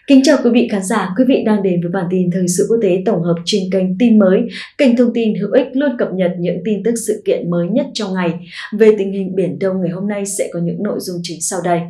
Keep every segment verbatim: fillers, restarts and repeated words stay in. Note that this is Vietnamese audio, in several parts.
Kính chào quý vị khán giả, quý vị đang đến với bản tin thời sự quốc tế tổng hợp trên kênh Tin Mới, kênh thông tin hữu ích luôn cập nhật những tin tức sự kiện mới nhất trong ngày. Về tình hình Biển Đông ngày hôm nay sẽ có những nội dung chính sau đây.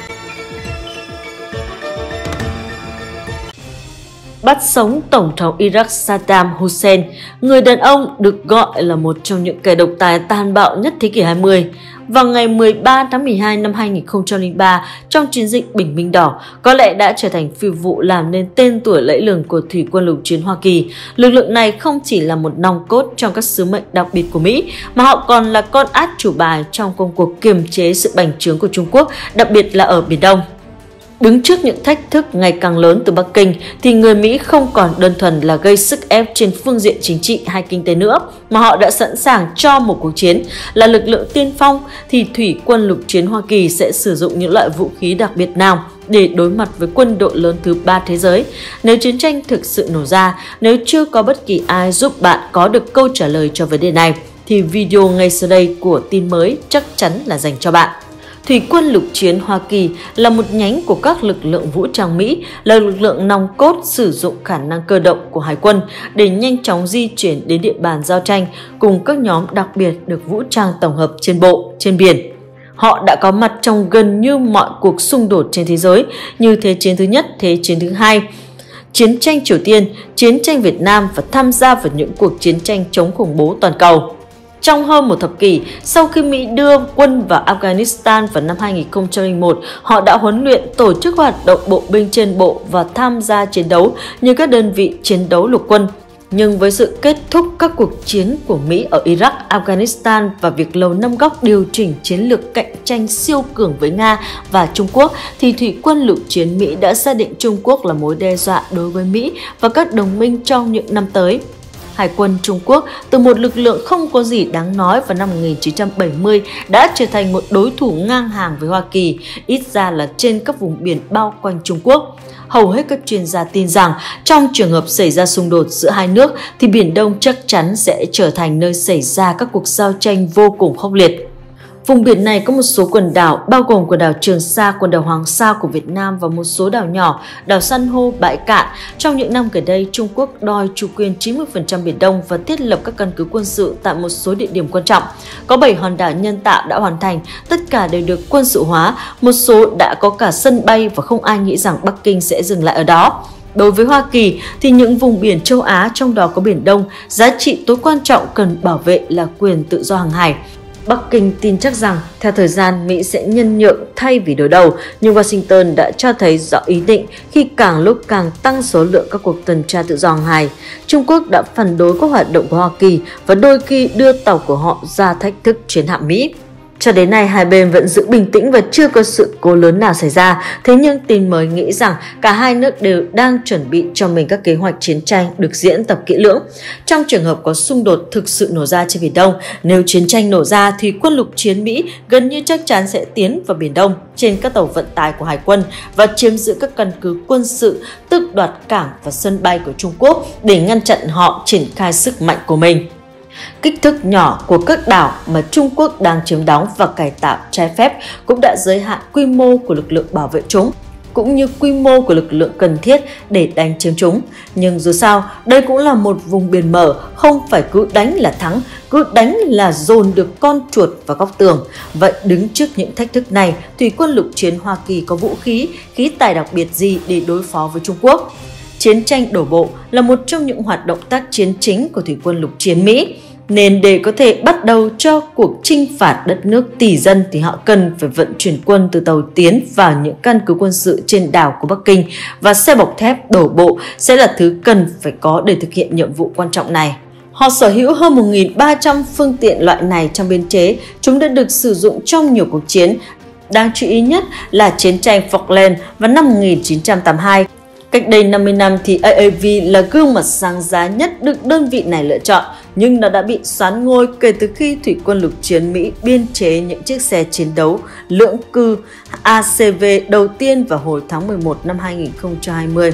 Bắt sống Tổng thống Iraq Saddam Hussein, người đàn ông được gọi là một trong những kẻ độc tài tàn bạo nhất thế kỷ hai mươi. Vào ngày mười ba tháng mười hai năm hai nghìn không trăm lẻ ba, trong chiến dịch Bình Minh Đỏ, có lẽ đã trở thành phi vụ làm nên tên tuổi lẫy lừng của Thủy quân lục chiến Hoa Kỳ. Lực lượng này không chỉ là một nòng cốt trong các sứ mệnh đặc biệt của Mỹ, mà họ còn là con át chủ bài trong công cuộc kiềm chế sự bành trướng của Trung Quốc, đặc biệt là ở Biển Đông. Đứng trước những thách thức ngày càng lớn từ Bắc Kinh, thì người Mỹ không còn đơn thuần là gây sức ép trên phương diện chính trị hay kinh tế nữa, mà họ đã sẵn sàng cho một cuộc chiến. Là lực lượng tiên phong, thì Thủy quân lục chiến Hoa Kỳ sẽ sử dụng những loại vũ khí đặc biệt nào để đối mặt với quân đội lớn thứ ba thế giới. Nếu chiến tranh thực sự nổ ra, nếu chưa có bất kỳ ai giúp bạn có được câu trả lời cho vấn đề này, thì video ngay sau đây của Tin Mới chắc chắn là dành cho bạn. Thủy quân lục chiến Hoa Kỳ là một nhánh của các lực lượng vũ trang Mỹ, là lực lượng nòng cốt sử dụng khả năng cơ động của Hải quân để nhanh chóng di chuyển đến địa bàn giao tranh cùng các nhóm đặc biệt được vũ trang tổng hợp trên bộ, trên biển. Họ đã có mặt trong gần như mọi cuộc xung đột trên thế giới như Thế chiến thứ nhất, Thế chiến thứ hai, chiến tranh Triều Tiên, chiến tranh Việt Nam và tham gia vào những cuộc chiến tranh chống khủng bố toàn cầu. Trong hơn một thập kỷ, sau khi Mỹ đưa quân vào Afghanistan vào năm hai nghìn không trăm lẻ một, họ đã huấn luyện, tổ chức hoạt động bộ binh trên bộ và tham gia chiến đấu như các đơn vị chiến đấu lục quân. Nhưng với sự kết thúc các cuộc chiến của Mỹ ở Iraq, Afghanistan và việc Lầu Năm Góc điều chỉnh chiến lược cạnh tranh siêu cường với Nga và Trung Quốc, thì Thủy quân lục chiến Mỹ đã xác định Trung Quốc là mối đe dọa đối với Mỹ và các đồng minh trong những năm tới. Hải quân Trung Quốc, từ một lực lượng không có gì đáng nói vào năm một nghìn chín trăm bảy mươi, đã trở thành một đối thủ ngang hàng với Hoa Kỳ, ít ra là trên các vùng biển bao quanh Trung Quốc. Hầu hết các chuyên gia tin rằng trong trường hợp xảy ra xung đột giữa hai nước, thì Biển Đông chắc chắn sẽ trở thành nơi xảy ra các cuộc giao tranh vô cùng khốc liệt. Vùng biển này có một số quần đảo, bao gồm quần đảo Trường Sa, quần đảo Hoàng Sa của Việt Nam và một số đảo nhỏ, đảo san hô, bãi cạn. Trong những năm gần đây, Trung Quốc đòi chủ quyền chín mươi phần trăm Biển Đông và thiết lập các căn cứ quân sự tại một số địa điểm quan trọng. Có bảy hòn đảo nhân tạo đã hoàn thành, tất cả đều được quân sự hóa, một số đã có cả sân bay và không ai nghĩ rằng Bắc Kinh sẽ dừng lại ở đó. Đối với Hoa Kỳ thì những vùng biển châu Á, trong đó có Biển Đông, giá trị tối quan trọng cần bảo vệ là quyền tự do hàng hải. Bắc Kinh tin chắc rằng theo thời gian Mỹ sẽ nhân nhượng thay vì đối đầu, nhưng Washington đã cho thấy rõ ý định khi càng lúc càng tăng số lượng các cuộc tuần tra tự do hàng hải. Trung Quốc đã phản đối các hoạt động của Hoa Kỳ và đôi khi đưa tàu của họ ra thách thức chiến hạm Mỹ. Cho đến nay, hai bên vẫn giữ bình tĩnh và chưa có sự cố lớn nào xảy ra. Thế nhưng Tin Mới nghĩ rằng cả hai nước đều đang chuẩn bị cho mình các kế hoạch chiến tranh được diễn tập kỹ lưỡng. Trong trường hợp có xung đột thực sự nổ ra trên Biển Đông, nếu chiến tranh nổ ra thì quân lục chiến Mỹ gần như chắc chắn sẽ tiến vào Biển Đông trên các tàu vận tải của Hải quân và chiếm giữ các căn cứ quân sự, tước đoạt cảng và sân bay của Trung Quốc để ngăn chặn họ triển khai sức mạnh của mình. Kích thước nhỏ của các đảo mà Trung Quốc đang chiếm đóng và cải tạo trái phép cũng đã giới hạn quy mô của lực lượng bảo vệ chúng, cũng như quy mô của lực lượng cần thiết để đánh chiếm chúng. Nhưng dù sao, đây cũng là một vùng biển mở, không phải cứ đánh là thắng, cứ đánh là dồn được con chuột vào góc tường. Vậy đứng trước những thách thức này, Thủy quân lục chiến Hoa Kỳ có vũ khí, khí tài đặc biệt gì để đối phó với Trung Quốc? Chiến tranh đổ bộ là một trong những hoạt động tác chiến chính của Thủy quân lục chiến Mỹ. Nên để có thể bắt đầu cho cuộc chinh phạt đất nước tỷ dân thì họ cần phải vận chuyển quân từ tàu tiến vào những căn cứ quân sự trên đảo của Bắc Kinh, và xe bọc thép đổ bộ sẽ là thứ cần phải có để thực hiện nhiệm vụ quan trọng này. Họ sở hữu hơn một nghìn ba trăm phương tiện loại này trong biên chế, chúng đã được sử dụng trong nhiều cuộc chiến. Đáng chú ý nhất là chiến tranh Falkland vào năm một nghìn chín trăm tám mươi hai. Cách đây năm mươi năm thì a a vê là gương mặt sáng giá nhất được đơn vị này lựa chọn, nhưng nó đã bị soán ngôi kể từ khi Thủy quân lục chiến Mỹ biên chế những chiếc xe chiến đấu lưỡng cư a xê vê đầu tiên vào hồi tháng mười một năm hai nghìn không trăm hai mươi.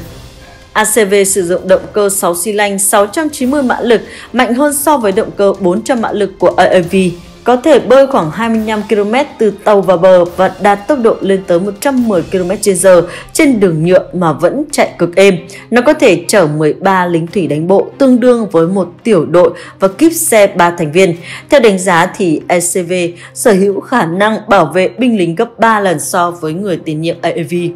a xê vê sử dụng động cơ sáu xi lanh sáu trăm chín mươi mã lực, mạnh hơn so với động cơ bốn trăm mã lực của a a vê. có thể bơi khoảng hai mươi lăm ki lô mét từ tàu vào bờ và đạt tốc độ lên tới một trăm mười ki lô mét trên giờ trên đường nhựa mà vẫn chạy cực êm. Nó có thể chở mười ba lính thủy đánh bộ, tương đương với một tiểu đội và kíp xe ba thành viên. Theo đánh giá thì e xê vê sở hữu khả năng bảo vệ binh lính gấp ba lần so với người tiền nhiệm a a vê.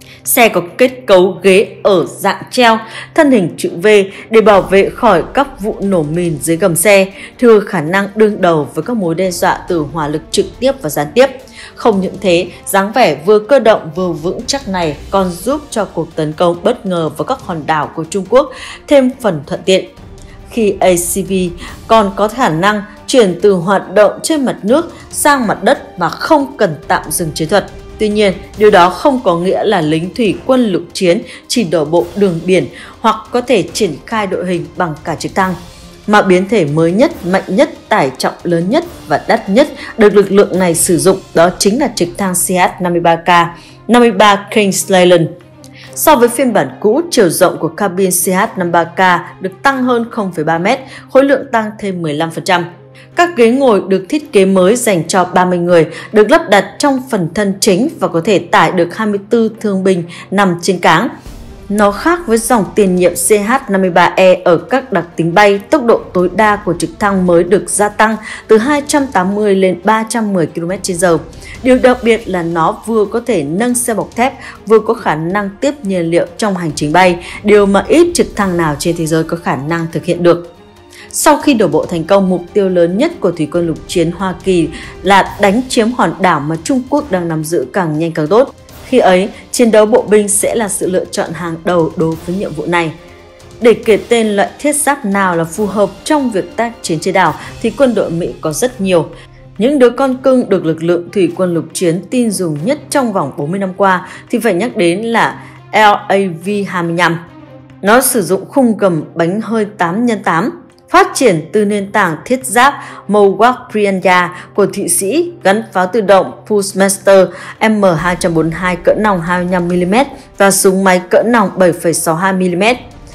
Xe có kết cấu ghế ở dạng treo, thân hình chữ V để bảo vệ khỏi các vụ nổ mìn dưới gầm xe, thừa khả năng đương đầu với các mối đe dọa từ hỏa lực trực tiếp và gián tiếp. Không những thế, dáng vẻ vừa cơ động vừa vững chắc này còn giúp cho cuộc tấn công bất ngờ vào các hòn đảo của Trung Quốc thêm phần thuận tiện. Khi a xê vê còn có khả năng chuyển từ hoạt động trên mặt nước sang mặt đất mà không cần tạm dừng chiến thuật. Tuy nhiên, điều đó không có nghĩa là lính thủy quân lục chiến chỉ đổ bộ đường biển hoặc có thể triển khai đội hình bằng cả trực thăng. Mà biến thể mới nhất, mạnh nhất, tải trọng lớn nhất và đắt nhất được lực lượng này sử dụng đó chính là trực thăng xê hát năm mươi ba K, năm mươi ba King Stallion. So với phiên bản cũ, chiều rộng của cabin xê hát năm mươi ba K được tăng hơn không phẩy ba mét, khối lượng tăng thêm mười lăm phần trăm. Các ghế ngồi được thiết kế mới dành cho ba mươi người, được lắp đặt trong phần thân chính và có thể tải được hai mươi tư thương binh nằm trên cáng. Nó khác với dòng tiền nhiệm xê hát năm mươi ba E ở các đặc tính bay, tốc độ tối đa của trực thăng mới được gia tăng từ hai trăm tám mươi lên ba trăm mười ki lô mét trên giờ. Điều đặc biệt là nó vừa có thể nâng xe bọc thép, vừa có khả năng tiếp nhiên liệu trong hành trình bay, điều mà ít trực thăng nào trên thế giới có khả năng thực hiện được. Sau khi đổ bộ thành công, mục tiêu lớn nhất của Thủy quân lục chiến Hoa Kỳ là đánh chiếm hòn đảo mà Trung Quốc đang nắm giữ càng nhanh càng tốt. Khi ấy, chiến đấu bộ binh sẽ là sự lựa chọn hàng đầu đối với nhiệm vụ này. Để kể tên loại thiết giáp nào là phù hợp trong việc tác chiến trên đảo thì quân đội Mỹ có rất nhiều. Những đứa con cưng được lực lượng thủy quân lục chiến tin dùng nhất trong vòng bốn mươi năm qua thì phải nhắc đến là L A V hai mươi lăm. Nó sử dụng khung gầm bánh hơi tám nhân tám, phát triển từ nền tảng thiết giáp Mohawk Prianya của Thụy Sĩ, gắn pháo tự động Pulsemaster M hai bốn hai cỡ nòng hai mươi lăm mi li mét và súng máy cỡ nòng bảy phẩy sáu hai mi li mét.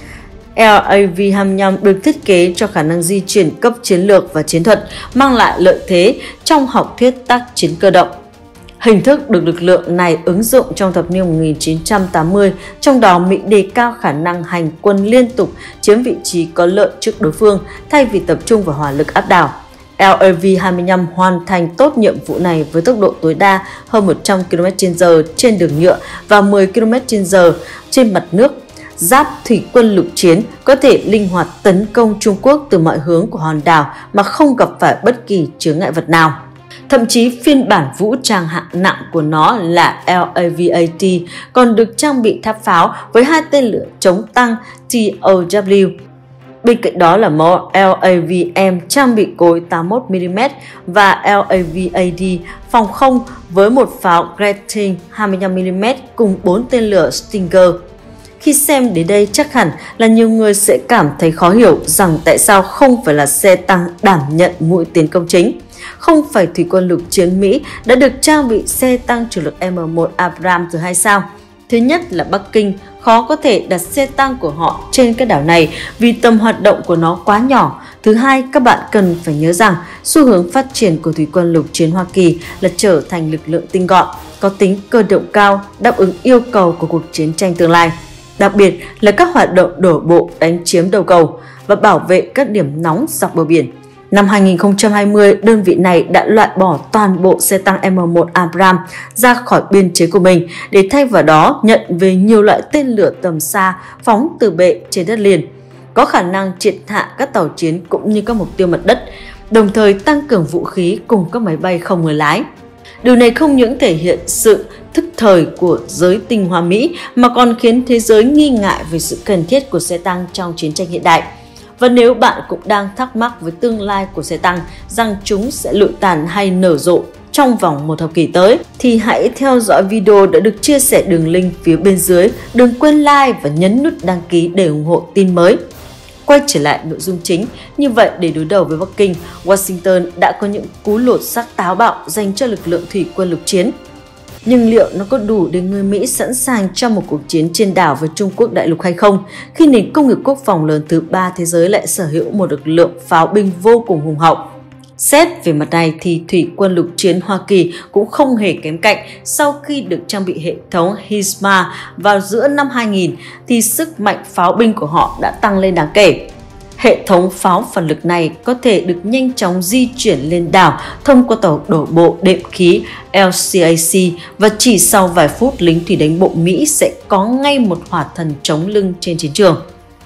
L A V hai mươi lăm được thiết kế cho khả năng di chuyển cấp chiến lược và chiến thuật, mang lại lợi thế trong học thuyết tác chiến cơ động. Hình thức được lực lượng này ứng dụng trong thập niên một nghìn chín trăm tám mươi, trong đó Mỹ đề cao khả năng hành quân liên tục, chiếm vị trí có lợi trước đối phương thay vì tập trung vào hỏa lực áp đảo. L A V hai mươi lăm hoàn thành tốt nhiệm vụ này với tốc độ tối đa hơn một trăm ki lô mét trên giờ trên đường nhựa và mười ki lô mét trên giờ trên mặt nước. Giáp thủy quân lục chiến có thể linh hoạt tấn công Trung Quốc từ mọi hướng của hòn đảo mà không gặp phải bất kỳ chướng ngại vật nào. Thậm chí phiên bản vũ trang hạng nặng của nó là L A V A T còn được trang bị tháp pháo với hai tên lửa chống tăng T O W. Bên cạnh đó là mẫu L A V M trang bị cối tám mươi mốt mi li mét và L A V A D phòng không với một pháo Gatling hai mươi lăm mi li mét cùng bốn tên lửa Stinger. Khi xem đến đây chắc hẳn là nhiều người sẽ cảm thấy khó hiểu rằng tại sao không phải là xe tăng đảm nhận mũi tiến công chính. Không phải thủy quân lục chiến Mỹ đã được trang bị xe tăng chủ lực M một Abrams rồi hay sao? Thứ nhất là Bắc Kinh khó có thể đặt xe tăng của họ trên cái đảo này vì tầm hoạt động của nó quá nhỏ. Thứ hai, các bạn cần phải nhớ rằng xu hướng phát triển của thủy quân lục chiến Hoa Kỳ là trở thành lực lượng tinh gọn, có tính cơ động cao, đáp ứng yêu cầu của cuộc chiến tranh tương lai. Đặc biệt là các hoạt động đổ bộ đánh chiếm đầu cầu và bảo vệ các điểm nóng dọc bờ biển. Năm hai nghìn không trăm hai mươi, đơn vị này đã loại bỏ toàn bộ xe tăng M một Abrams ra khỏi biên chế của mình để thay vào đó nhận về nhiều loại tên lửa tầm xa phóng từ bệ trên đất liền, có khả năng triệt hạ các tàu chiến cũng như các mục tiêu mặt đất, đồng thời tăng cường vũ khí cùng các máy bay không người lái. Điều này không những thể hiện sự thức thời của giới tinh hoa Mỹ mà còn khiến thế giới nghi ngại về sự cần thiết của xe tăng trong chiến tranh hiện đại. Và nếu bạn cũng đang thắc mắc với tương lai của xe tăng rằng chúng sẽ lụi tàn hay nở rộ trong vòng một thập kỷ tới thì hãy theo dõi video đã được chia sẻ đường link phía bên dưới. Đừng quên like và nhấn nút đăng ký để ủng hộ tin mới. Quay trở lại nội dung chính, như vậy để đối đầu với Bắc Kinh, Washington đã có những cú lột xác táo bạo dành cho lực lượng thủy quân lục chiến. Nhưng liệu nó có đủ để người Mỹ sẵn sàng cho một cuộc chiến trên đảo với Trung Quốc đại lục hay không, khi nền công nghiệp quốc phòng lớn thứ ba thế giới lại sở hữu một lực lượng pháo binh vô cùng hùng hậu? Xét về mặt này thì Thủy quân lục chiến Hoa Kỳ cũng không hề kém cạnh. Sau khi được trang bị hệ thống HIMARS vào giữa năm hai nghìn thì sức mạnh pháo binh của họ đã tăng lên đáng kể. Hệ thống pháo phản lực này có thể được nhanh chóng di chuyển lên đảo thông qua tàu đổ bộ đệm khí L C A C và chỉ sau vài phút lính thủy đánh bộ Mỹ sẽ có ngay một hỏa thần chống lưng trên chiến trường.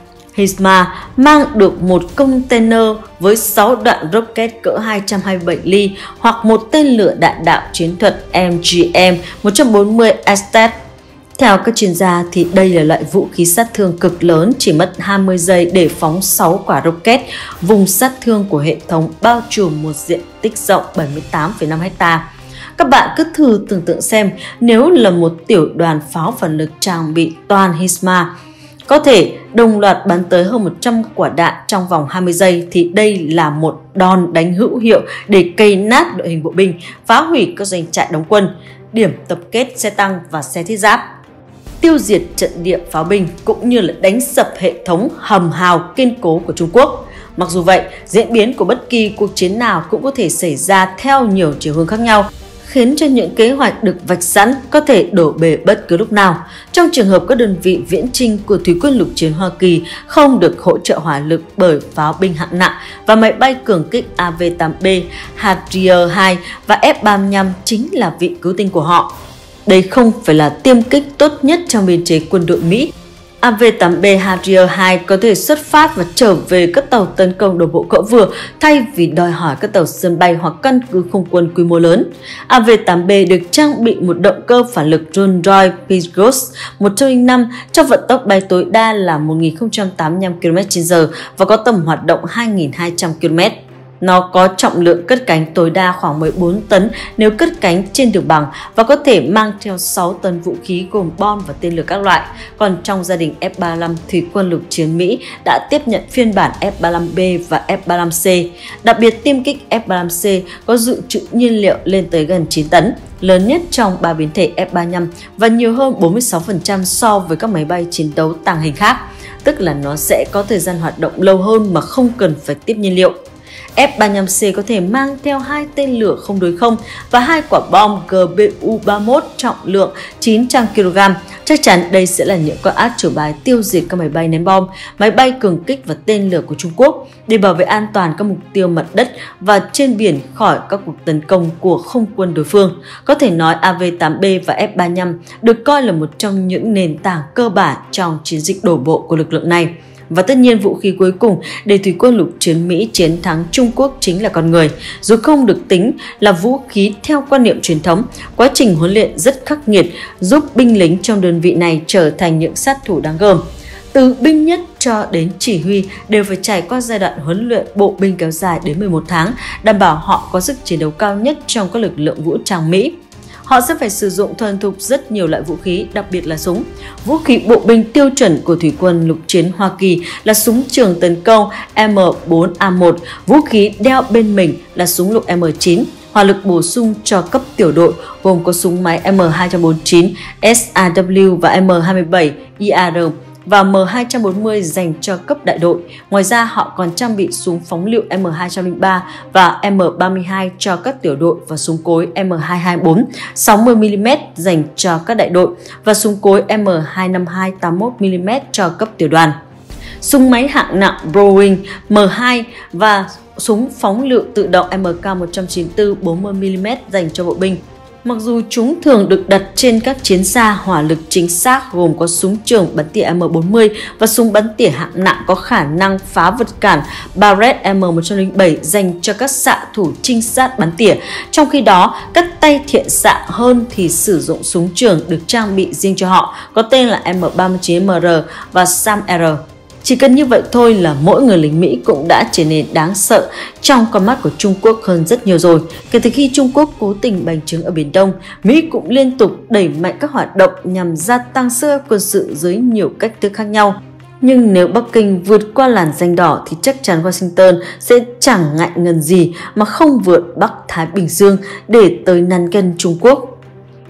HIMARS mang được một container với sáu đoạn rocket cỡ hai trăm hai mươi bảy ly hoặc một tên lửa đạn đạo chiến thuật M G M một trăm bốn mươi Aztec. Theo các chuyên gia thì đây là loại vũ khí sát thương cực lớn, chỉ mất hai mươi giây để phóng sáu quả rocket. Vùng sát thương của hệ thống bao trùm một diện tích rộng bảy mươi tám phẩy năm ha. Các bạn cứ thử tưởng tượng xem, nếu là một tiểu đoàn pháo phản lực trang bị toàn HIMARS có thể đồng loạt bắn tới hơn một trăm quả đạn trong vòng hai mươi giây thì đây là một đòn đánh hữu hiệu để cây nát đội hình bộ binh, phá hủy các doanh trại đóng quân, điểm tập kết xe tăng và xe thiết giáp, tiêu diệt trận địa pháo binh cũng như là đánh sập hệ thống hầm hào kiên cố của Trung Quốc. Mặc dù vậy, diễn biến của bất kỳ cuộc chiến nào cũng có thể xảy ra theo nhiều chiều hướng khác nhau, khiến cho những kế hoạch được vạch sẵn có thể đổ bể bất cứ lúc nào. Trong trường hợp các đơn vị viễn chinh của Thủy quân lục chiến Hoa Kỳ không được hỗ trợ hỏa lực bởi pháo binh hạng nặng và máy bay cường kích A V tám B, Harrier hai và F ba mươi lăm chính là vị cứu tinh của họ. Đây không phải là tiêm kích tốt nhất trong biên chế quân đội Mỹ. A V tám B Harrier hai có thể xuất phát và trở về các tàu tấn công đổ bộ cỡ vừa thay vì đòi hỏi các tàu sân bay hoặc căn cứ không quân quy mô lớn. A V tám B được trang bị một động cơ phản lực Rolls-Royce Peugeot một trăm lẻ năm cho vận tốc bay tối đa là một nghìn không trăm tám mươi lăm ki lô mét trên giờ và có tầm hoạt động hai nghìn hai trăm ki lô mét. Nó có trọng lượng cất cánh tối đa khoảng mười bốn tấn nếu cất cánh trên đường bằng và có thể mang theo sáu tấn vũ khí gồm bom và tên lửa các loại. Còn trong gia đình F ba mươi lăm, Thủy quân lục chiến Mỹ đã tiếp nhận phiên bản F ba mươi lăm B và F ba mươi lăm C. Đặc biệt, tiêm kích F ba mươi lăm C có dự trữ nhiên liệu lên tới gần chín tấn, lớn nhất trong ba biến thể F ba mươi lăm và nhiều hơn bốn mươi sáu phần trăm so với các máy bay chiến đấu tàng hình khác, tức là nó sẽ có thời gian hoạt động lâu hơn mà không cần phải tiếp nhiên liệu. F ba mươi lăm C có thể mang theo hai tên lửa không đối không và hai quả bom G B U ba mươi mốt trọng lượng chín trăm ki lô gam. Chắc chắn đây sẽ là những con át chủ bài tiêu diệt các máy bay ném bom, máy bay cường kích và tên lửa của Trung Quốc để bảo vệ an toàn các mục tiêu mặt đất và trên biển khỏi các cuộc tấn công của không quân đối phương. Có thể nói A V tám B và F ba mươi lăm được coi là một trong những nền tảng cơ bản trong chiến dịch đổ bộ của lực lượng này. Và tất nhiên vũ khí cuối cùng để Thủy quân lục chiến Mỹ chiến thắng Trung Quốc chính là con người. Dù không được tính là vũ khí theo quan niệm truyền thống, quá trình huấn luyện rất khắc nghiệt giúp binh lính trong đơn vị này trở thành những sát thủ đáng gờm. Từ binh nhất cho đến chỉ huy đều phải trải qua giai đoạn huấn luyện bộ binh kéo dài đến mười một tháng, đảm bảo họ có sức chiến đấu cao nhất trong các lực lượng vũ trang Mỹ. Họ sẽ phải sử dụng thuần thục rất nhiều loại vũ khí, đặc biệt là súng. Vũ khí bộ binh tiêu chuẩn của Thủy quân lục chiến Hoa Kỳ là súng trường tấn công M bốn A một, vũ khí đeo bên mình là súng lục M chín, hỏa lực bổ sung cho cấp tiểu đội gồm có súng máy M hai bốn chín, S A W và M hai bảy I A R và M hai bốn mươi dành cho cấp đại đội. Ngoài ra họ còn trang bị súng phóng lựu M hai không ba và M ba mươi hai cho các tiểu đội và súng cối M hai hai bốn sáu mươi mi li mét dành cho các đại đội và súng cối M hai năm hai tám mươi mốt mi li mét cho cấp tiểu đoàn. Súng máy hạng nặng Browning M hai và súng phóng lựu tự động M K một chín tư bốn mươi mi li mét dành cho bộ binh. Mặc dù chúng thường được đặt trên các chiến xa hỏa lực chính xác gồm có súng trường bắn tỉa M bốn mươi và súng bắn tỉa hạng nặng có khả năng phá vật cản Barrett M một không bảy dành cho các xạ thủ trinh sát bắn tỉa. Trong khi đó, các tay thiện xạ hơn thì sử dụng súng trường được trang bị riêng cho họ, có tên là M ba mươi chín M R và Sam R. Chỉ cần như vậy thôi là mỗi người lính Mỹ cũng đã trở nên đáng sợ trong con mắt của Trung Quốc hơn rất nhiều rồi. Kể từ khi Trung Quốc cố tình bành trướng ở Biển Đông, Mỹ cũng liên tục đẩy mạnh các hoạt động nhằm gia tăng sức ép quân sự dưới nhiều cách thức khác nhau. Nhưng nếu Bắc Kinh vượt qua làn ranh đỏ thì chắc chắn Washington sẽ chẳng ngại ngần gì mà không vượt Bắc Thái Bình Dương để tới nắn gân Trung Quốc.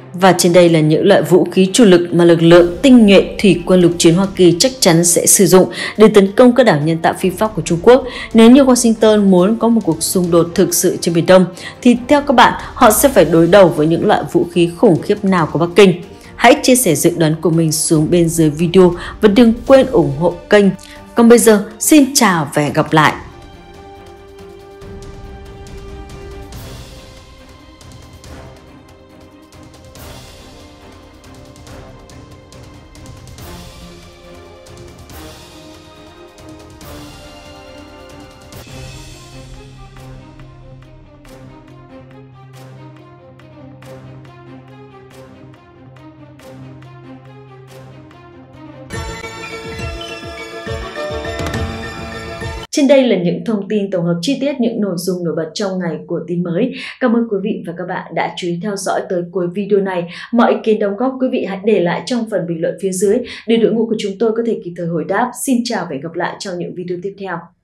Và trên đây là những loại vũ khí chủ lực mà lực lượng tinh nhuệ thủy quân lục chiến Hoa Kỳ chắc chắn sẽ sử dụng để tấn công các đảo nhân tạo phi pháp của Trung Quốc. Nếu như Washington muốn có một cuộc xung đột thực sự trên Biển Đông, thì theo các bạn, họ sẽ phải đối đầu với những loại vũ khí khủng khiếp nào của Bắc Kinh? Hãy chia sẻ dự đoán của mình xuống bên dưới video và đừng quên ủng hộ kênh. Còn bây giờ, xin chào và hẹn gặp lại! Trên đây là những thông tin tổng hợp chi tiết những nội dung nổi bật trong ngày của tin mới. Cảm ơn quý vị và các bạn đã chú ý theo dõi tới cuối video này. Mọi ý kiến đóng góp quý vị hãy để lại trong phần bình luận phía dưới để đội ngũ của chúng tôi có thể kịp thời hồi đáp. Xin chào và hẹn gặp lại trong những video tiếp theo.